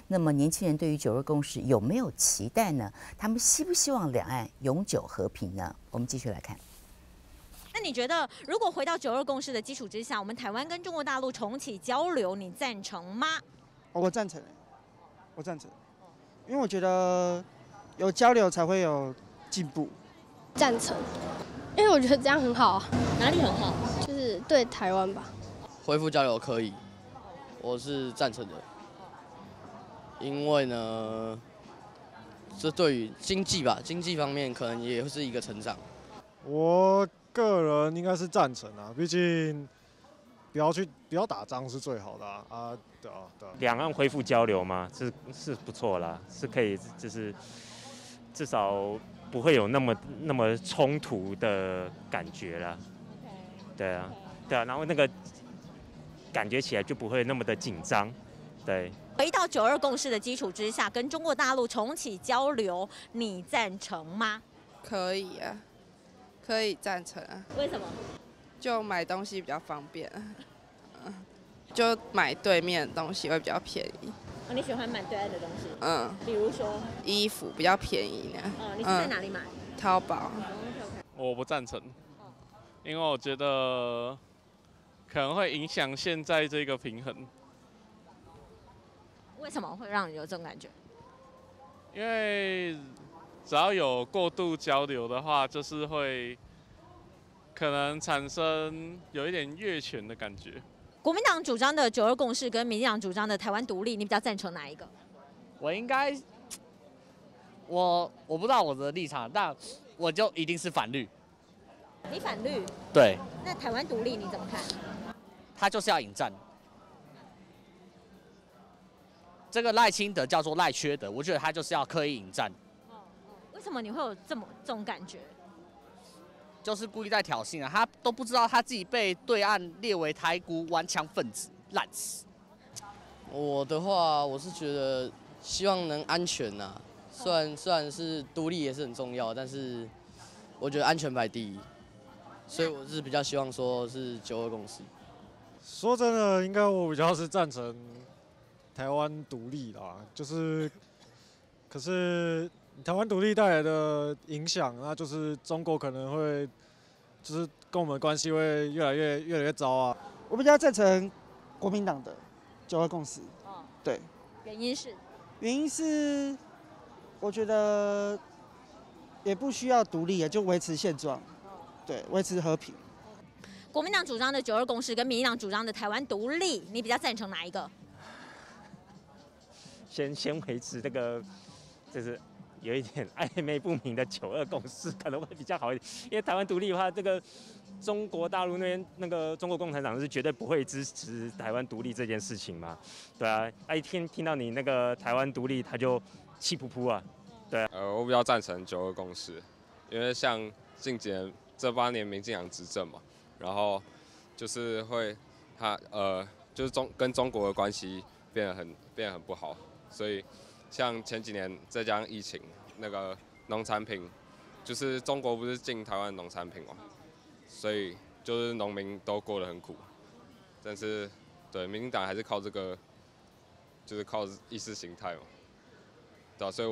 那么年轻人对于九二共识有没有期待呢？他们希不希望两岸永久和平呢？我们继续来看。 那你觉得，如果回到九二共识的基础之下，我们台湾跟中国大陆重启交流，你赞成吗？ 我赞成，我赞成，因为我觉得有交流才会有进步。 赞成，因为我觉得这样很好啊。 哪里很好？ 就是对台湾吧。 恢复交流可以，我是赞成的，因为呢，这对于经济吧，经济方面可能也会是一个成长。 我个人应该是赞成啊，毕竟不要打仗是最好的啊，对啊。 两岸恢复交流嘛，是不错啦，是可以，就是至少不会有那么冲突的感觉啦。对啊，然后那个感觉起来就不会那么的紧张，对。 回到九二共识的基础之下，跟中国大陆重启交流，你赞成吗？ 可以啊，可以赞成啊。 为什么？ 就买东西比较方便，就买对面的东西会比较便宜。 哦，你喜欢买对岸的东西？比如说衣服比较便宜呢。 你是在哪里买？ 淘宝。 我不赞成，因为我觉得可能会影响现在这个平衡。 为什么会让你有这种感觉？ 因为只要有过度交流的话，就是会可能产生有一点越权的感觉。 国民党主张的九二共识跟民进党主张的台湾独立，你比较赞成哪一个？ 我应该，我不知道我的立场，但我就一定是反绿。 你反绿？ 对。 那台湾独立你怎么看？ 他就是要引战。这个赖清德叫做赖缺德，我觉得他就是要刻意引战。 为什么你会有这种感觉？ 就是故意在挑衅啊！他都不知道他自己被对岸列为台独顽强分子，烂死。 我的话，我是觉得希望能安全呐、虽然是独立也是很重要，但是我觉得安全排第一，所以我是比较希望说是九二共识。 说真的，应该我比较是赞成台湾独立啦，可是台湾独立带来的影响，那就是中国可能会，就是跟我们关系会越来越糟啊。 我比较赞成国民党的九二共识。对。原因是，我觉得也不需要独立，就维持现状，对，维持和平。 国民党主张的九二共识跟民进党主张的台湾独立，你比较赞成哪一个？ 先维持这个，就是有一点暧昧不明的九二共识可能会比较好一点，因为台湾独立的话，这个中国大陆那边那个中国共产党是绝对不会支持台湾独立这件事情嘛，对啊，一听到你那个台湾独立，他就气噗噗啊，对啊。 我比较赞成九二共识，因为像近几年这8年民进党执政嘛，然后就是会就是跟中国的关系变得很不好。所以，像前几年再加上疫情，那个农产品，就是中国不是进台湾农产品嘛，所以就是农民都过得很苦。但是，对民进党还是靠这个，就是靠意识形态嘛，对啊，所以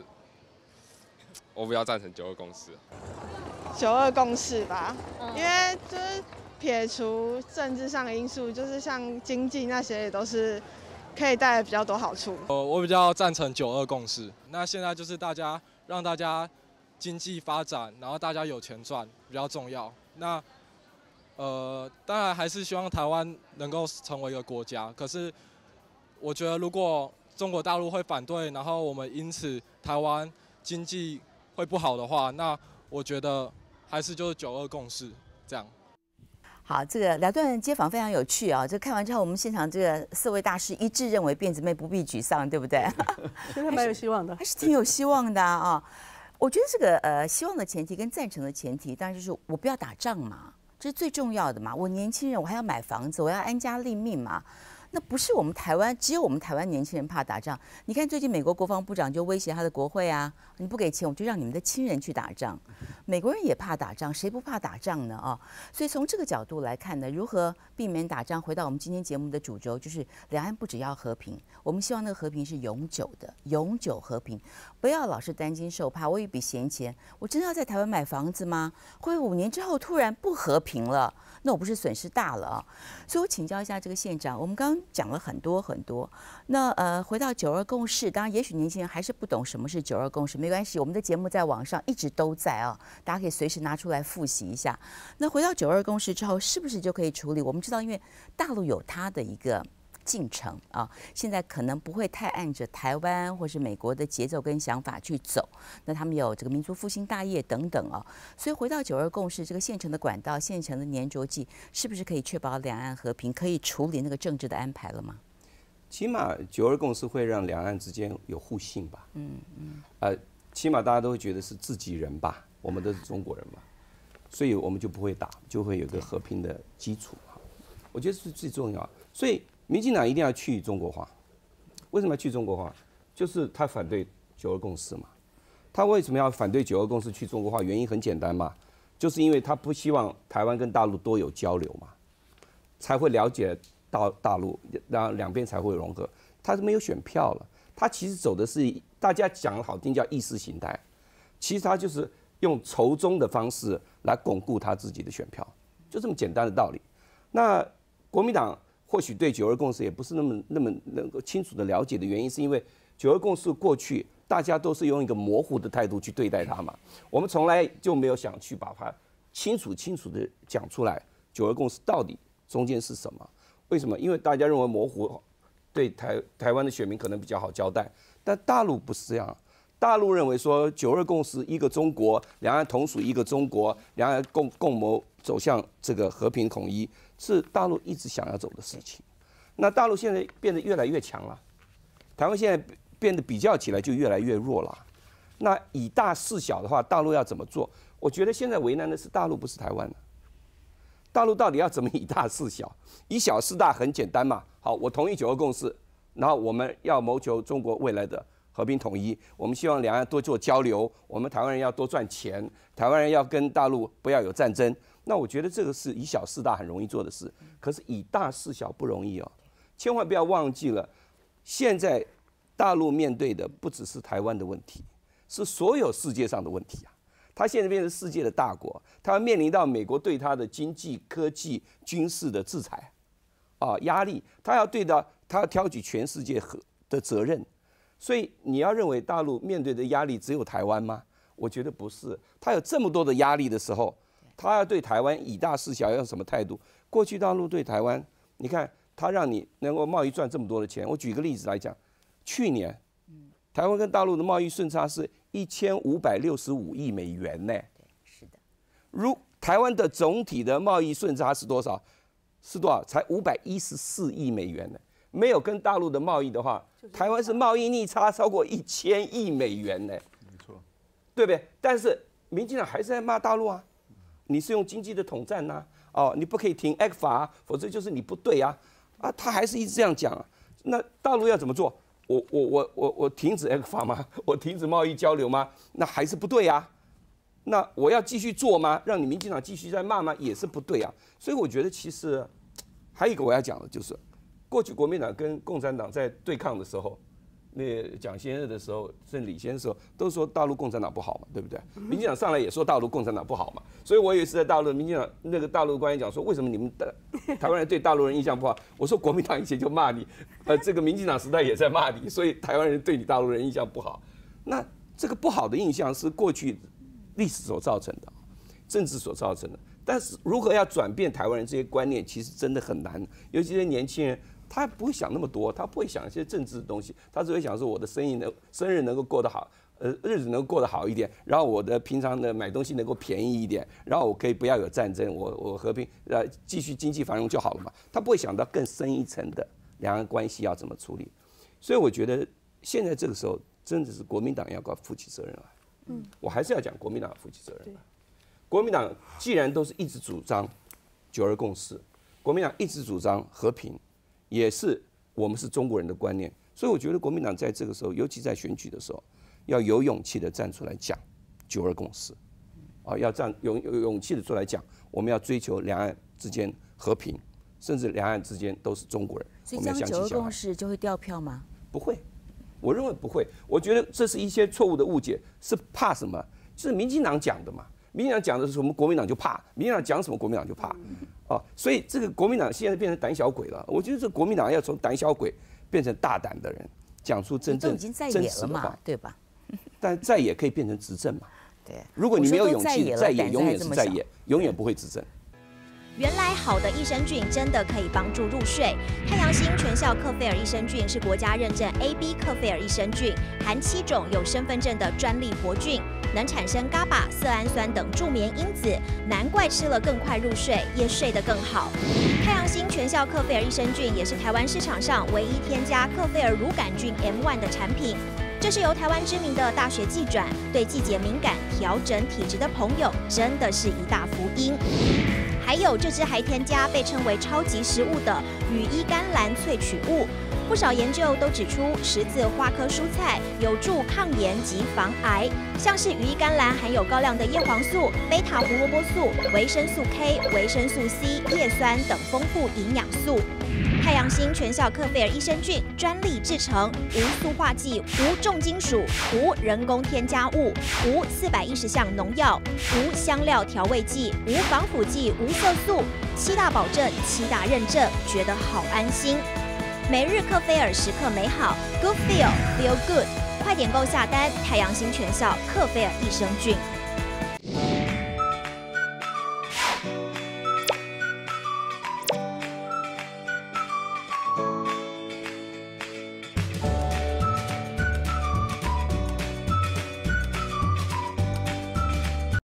我比较赞成九二共识。 九二共识吧，因为就是撇除政治上的因素，就是像经济那些也都是。可以带来比较多好处。 我比较赞成九二共识。那现在就是让大家经济发展，然后大家有钱赚比较重要。那当然还是希望台湾能够成为一个国家。可是我觉得如果中国大陆会反对，然后我们因此台湾经济会不好的话，那我觉得还是就是九二共识这样。 好，这个两段街访非常有趣啊！这看完之后，我们现场这个4位大师一致认为，辫子妹不必沮丧，对不对？ 现在蛮有希望的， 还是挺有希望的啊！我觉得这个希望的前提跟赞成的前提，当然就是我不要打仗嘛，这是最重要的嘛。我年轻人，我还要买房子，我要安家立命嘛。 那不是我们台湾，只有我们台湾年轻人怕打仗。你看最近美国国防部长就威胁他的国会啊，你不给钱，我就让你们的亲人去打仗。美国人也怕打仗，谁不怕打仗呢？啊，所以从这个角度来看呢，如何避免打仗？回到我们今天节目的主轴，就是两岸不只要和平，我们希望那个和平是永久的，永久和平，不要老是担惊受怕。我有一笔闲钱，我真的要在台湾买房子吗？会5年之后突然不和平了，那我不是损失大了啊？所以我请教一下这个县长，我们刚刚讲了很多很多。那回到9·2共识，当然也许年轻人还是不懂什么是9·2共识，没关系，我们的节目在网上一直都在啊，大家可以随时拿出来复习一下。那回到9·2共识之后，是不是就可以处理？我们知道，因为大陆有它的一个进程啊，现在可能不会太按着台湾或是美国的节奏跟想法去走。那他们有这个民族复兴大业等等啊，所以回到9·2共识，这个现成的管道、现成的粘着剂，是不是可以确保两岸和平，可以处理那个政治的安排了吗？ 起码9·2共识会让两岸之间有互信吧。起码大家都会觉得是自己人吧，我们都是中国人嘛，所以我们就不会打，就会有个和平的基础。我觉得是最重要。所以民进党一定要去中国化。为什么要去中国化？就是他反对9·2共识嘛。他为什么要反对9·2共识去中国化？原因很简单嘛，就是因为他不希望台湾跟大陆多有交流嘛，才会了解到大陆，然后两边才会融合。他是没有选票了，他其实走的是大家讲好听叫意识形态，其实他就是用仇中的方式来巩固他自己的选票，就这么简单的道理。那国民党或许对9·2共识也不是那么能够清楚的了解的原因，是因为9·2共识过去大家都是用一个模糊的态度去对待它嘛，我们从来就没有想去把它清楚的讲出来，9·2共识到底中间是什么？为什么？因为大家认为模糊对台湾的选民可能比较好交代，但大陆不是这样。大陆认为说9·2共识一个中国，两岸同属一个中国，两岸共谋走向这个和平统一，是大陆一直想要走的事情。那大陆现在变得越来越强了，台湾现在变得比较起来就越来越弱了。那以大事小的话，大陆要怎么做？我觉得现在为难的是大陆，不是台湾了。大陆到底要怎么以大事小？以小事大很简单嘛。好，我同意9·2共识，然后我们要谋求中国未来的和平统一，我们希望两岸多做交流，我们台湾人要多赚钱，台湾人要跟大陆不要有战争。那我觉得这个是以小事大很容易做的事，可是以大事小不容易哦。千万不要忘记了，现在大陆面对的不只是台湾的问题，是所有世界上的问题啊。他现在变成世界的大国，他要面临到美国对他的经济、科技、军事的制裁，压力，他要挑起全世界的责任。所以你要认为大陆面对的压力只有台湾吗？我觉得不是。他有这么多的压力的时候，他要对台湾以大事小要用什么态度？过去大陆对台湾，你看他让你能够贸易赚这么多的钱。我举个例子来讲，去年台湾跟大陆的贸易顺差是1565亿美元呢。 是的。 如台湾的总体的贸易顺差是多少？是多少？才514亿美元呢。没有跟大陆的贸易的话，台湾是贸易逆差超过1000亿美元呢。 没错， 对不对？但是民进党还是在骂大陆啊，你是用经济的统战呐，你不可以停 ECFA，否则就是你不对啊，他还是一直这样讲啊。那大陆要怎么做？我停止 ECFA 吗？我停止贸易交流吗？那还是不对啊。那我要继续做吗？让你民进党继续在骂吗？也是不对啊。所以我觉得其实还有一个我要讲的就是，过去国民党跟共产党在对抗的时候，那蒋先生的时候，甚至李先生的时候，都说大陆共产党不好嘛，对不对？民进党上来也说大陆共产党不好嘛。所以我有一次在大陆，民进党那个大陆官员讲说，为什么你们台湾人对大陆人印象不好？我说国民党以前就骂你，这个民进党时代也在骂你，所以台湾人对你大陆人印象不好。那这个不好的印象是过去历史所造成的，政治所造成的。但是如何要转变台湾人这些观念，其实真的很难。尤其是年轻人，他不会想那么多，他不会想一些政治的东西，他只会想说我的生日能够过得好，日子能够过得好一点，然后我的平常的买东西能够便宜一点，然后我可以不要有战争，我和平继续经济繁荣就好了嘛。他不会想到更深一层的两岸关系要怎么处理。所以我觉得现在这个时候真的是国民党要负起责任来。我还是要讲国民党要负起责任来。国民党既然都是一直主张9·2共识，国民党一直主张和平， 也是我们是中国人的观念。所以我觉得国民党在这个时候，尤其在选举的时候，要有勇气的站出来讲9·2共识，啊，要有勇气的出来讲，我们要追求两岸之间和平，甚至两岸之间都是中国人。 所以这样9·2共识就会掉票吗？ 不会，我认为不会。我觉得这是一些错误的误解，是怕什么？就是民进党讲的嘛。民进党讲的是什么，国民党就怕；民进党讲什么，国民党就怕。啊，所以这个国民党现在变成胆小鬼了。我觉得这国民党要从胆小鬼变成大胆的人，讲出真正真实的话， 对吧？ 但在野可以变成执政嘛？ 对。 如果你没有勇气，在野永远是在野，永远不会执政。 原来好的益生菌真的可以帮助入睡。太阳星全效克菲尔益生菌是国家认证 AB 克菲尔益生菌，含7种有身份证的专利活菌，能产生GABA、色氨酸等助眠因子，难怪吃了更快入睡，也睡得更好。太阳星全效克菲尔益生菌也是台湾市场上唯一添加克菲尔乳杆菌 M1 的产品。这是由台湾知名的大学季转，对季节敏感、调整体质的朋友真的是一大福音。还有这支还添加被称为超级食物的羽衣甘蓝萃取物，不少研究都指出十字花科蔬菜有助抗炎及防癌，像是羽衣甘蓝含有高量的叶黄素、贝塔胡萝卜素、维生素 K、维生素 C、叶酸等丰富营养素。太阳星全效克菲尔益生菌专利制成，无塑化剂、无重金属、无人工添加物、无410项农药、无香料调味剂、无防腐剂、无色素，7大保证、7大认证，觉得好安心。每日克菲尔时刻美好 ，Good Feel Feel Good， 快点购下单！太阳星全效克菲尔益生菌。